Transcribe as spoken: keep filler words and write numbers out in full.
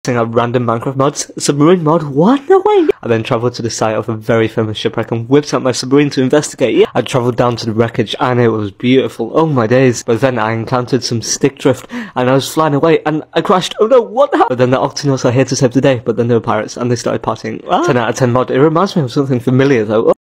out random Minecraft mods. Submarine Mod? What? No way! I then travelled to the site of a very famous shipwreck and whipped out my submarine to investigate. Yeah, I travelled down to the wreckage and it was beautiful. Oh my days. But then I encountered some stick drift and I was flying away and I crashed. Oh no, what happened? But then the Octonauts are here to save the day, but then they were pirates and they started partying. Ah. ten out of ten mod. It reminds me of something familiar though.